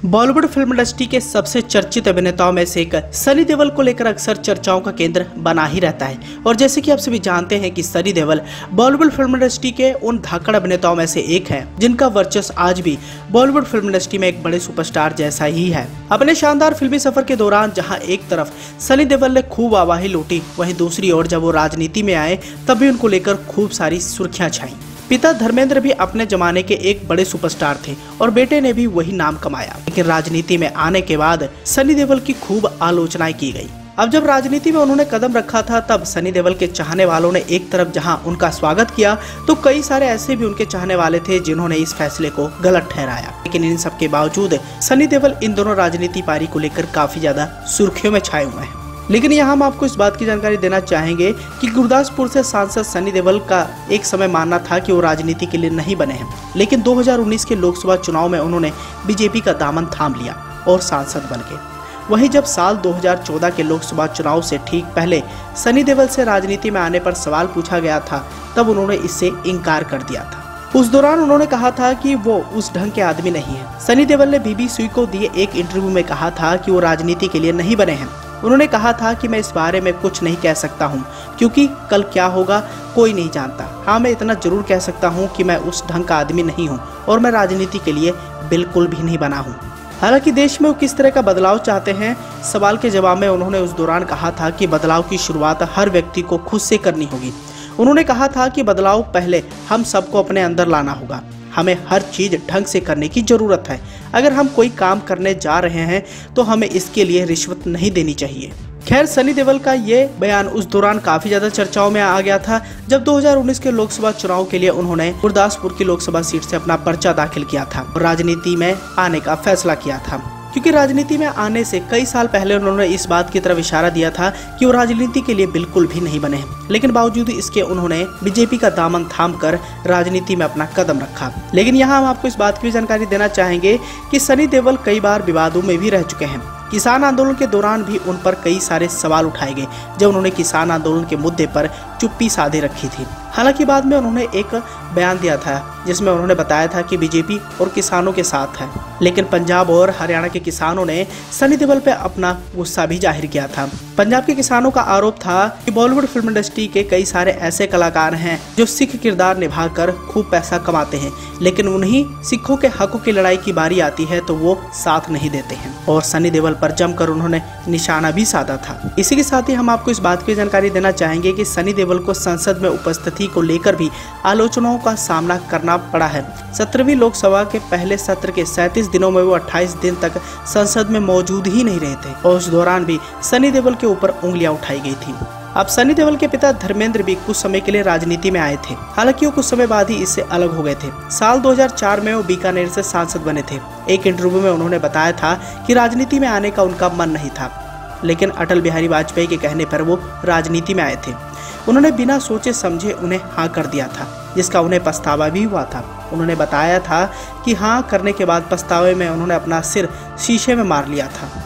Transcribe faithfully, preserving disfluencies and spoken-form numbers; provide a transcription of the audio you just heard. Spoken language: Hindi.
बॉलीवुड फिल्म इंडस्ट्री के सबसे चर्चित अभिनेताओं में से एक सनी देओल को लेकर अक्सर चर्चाओं का केंद्र बना ही रहता है। और जैसे कि आप सभी जानते हैं कि सनी देओल बॉलीवुड फिल्म इंडस्ट्री के उन धाकड़ अभिनेताओं में से एक हैं जिनका वर्चस्व आज भी बॉलीवुड फिल्म इंडस्ट्री में एक बड़े सुपरस्टार जैसा ही है। अपने शानदार फिल्मी सफर के दौरान जहाँ एक तरफ सनी देओल ने खूब आवाही लूटी, वहीं दूसरी ओर जब वो राजनीति में आए तब भी उनको लेकर खूब सारी सुर्खियां छाई। पिता धर्मेंद्र भी अपने जमाने के एक बड़े सुपरस्टार थे और बेटे ने भी वही नाम कमाया, लेकिन राजनीति में आने के बाद सनी देओल की खूब आलोचनाएं की गई। अब जब राजनीति में उन्होंने कदम रखा था तब सनी देओल के चाहने वालों ने एक तरफ जहां उनका स्वागत किया तो कई सारे ऐसे भी उनके चाहने वाले थे जिन्होंने इस फैसले को गलत ठहराया। लेकिन इन सब के बावजूद सनी देओल इन दोनों राजनीति पारी को लेकर काफी ज्यादा सुर्खियों में छाए हुए हैं। लेकिन यहाँ हम आपको इस बात की जानकारी देना चाहेंगे कि गुरदासपुर से सांसद सनी देओल का एक समय मानना था कि वो राजनीति के लिए नहीं बने हैं, लेकिन दो हज़ार उन्नीस के लोकसभा चुनाव में उन्होंने बीजेपी का दामन थाम लिया और सांसद बन गए। वहीं जब साल दो हज़ार चौदह के लोकसभा चुनाव से ठीक पहले सनी देओल से राजनीति में आने पर सवाल पूछा गया था, तब उन्होंने इससे इनकार कर दिया था। उस दौरान उन्होंने कहा था कि वो उस ढंग के आदमी नहीं है। सनी देओल ने बीबीसी को दिए एक इंटरव्यू में कहा था कि वो राजनीति के लिए नहीं बने हैं। उन्होंने कहा था कि मैं इस बारे में कुछ नहीं कह सकता हूं, क्योंकि कल क्या होगा कोई नहीं जानता। हाँ, मैं इतना जरूर कह सकता हूं कि मैं उस ढंग का आदमी नहीं हूं और मैं राजनीति के लिए बिल्कुल भी नहीं बना हूं। हालांकि देश में वो किस तरह का बदलाव चाहते हैं, सवाल के जवाब में उन्होंने उस दौरान कहा था कि बदलाव की शुरुआत हर व्यक्ति को खुद से करनी होगी। उन्होंने कहा था कि बदलाव पहले हम सबको अपने अंदर लाना होगा। हमें हर चीज ढंग से करने की जरूरत है। अगर हम कोई काम करने जा रहे हैं तो हमें इसके लिए रिश्वत नहीं देनी चाहिए। खैर, सनी देओल का ये बयान उस दौरान काफी ज्यादा चर्चाओं में आ गया था जब दो हज़ार उन्नीस के लोकसभा चुनाव के लिए उन्होंने गुरदासपुर की लोकसभा सीट से अपना पर्चा दाखिल किया था और राजनीति में आने का फैसला किया था। क्योंकि राजनीति में आने से कई साल पहले उन्होंने इस बात की तरफ इशारा दिया था कि वो राजनीति के लिए बिल्कुल भी नहीं बने हैं, लेकिन बावजूद इसके उन्होंने बीजेपी का दामन थामकर राजनीति में अपना कदम रखा। लेकिन यहाँ हम आपको इस बात की जानकारी देना चाहेंगे कि सनी देओल कई बार विवादों में भी रह चुके हैं। किसान आंदोलन के दौरान भी उन पर कई सारे सवाल उठाए गए जब उन्होंने किसान आंदोलन के मुद्दे पर चुप्पी साधे रखी थी। हालांकि बाद में उन्होंने एक बयान दिया था जिसमें उन्होंने बताया था कि बीजेपी और किसानों के साथ है, लेकिन पंजाब और हरियाणा के किसानों ने सनी देओल पे अपना गुस्सा भी जाहिर किया था। पंजाब के किसानों का आरोप था कि बॉलीवुड फिल्म इंडस्ट्री के कई सारे ऐसे कलाकार हैं जो सिख किरदार निभाकर खूब पैसा कमाते हैं, लेकिन उन्हीं सिखों के हकों की लड़ाई की बारी आती है तो वो साथ नहीं देते हैं। और सनी देओल पर जमकर उन्होंने निशाना भी साधा था। इसी के साथ ही हम आपको इस बात की जानकारी देना चाहेंगे कि सनी देओल को संसद में उपस्थिति को लेकर भी आलोचनाओं का सामना करना पड़ा है। सत्रहवीं लोकसभा के पहले सत्र के सैंतीस दिनों में वो अट्ठाईस दिन तक संसद में मौजूद ही नहीं रहे थे और उस दौरान भी सनी देओल के ऊपर उंगलियां उठाई गई थी। अब सनी देओल के पिता धर्मेंद्र भी कुछ समय के लिए राजनीति में आए थे, हालांकि वो कुछ समय बाद ही इससे अलग हो गए थे। साल दो हज़ार चार में वो बीकानेर से सांसद बने थे। एक इंटरव्यू में उन्होंने बताया था कि राजनीति में आने का उनका मन नहीं था, लेकिन अटल बिहारी वाजपेयी के कहने पर वो राजनीति में आए थे। उन्होंने बिना सोचे समझे उन्हें हाँ कर दिया था, जिसका उन्हें पछतावा भी हुआ था। उन्होंने बताया था कि हाँ करने के बाद पछतावे में उन्होंने अपना सिर शीशे में मार लिया था।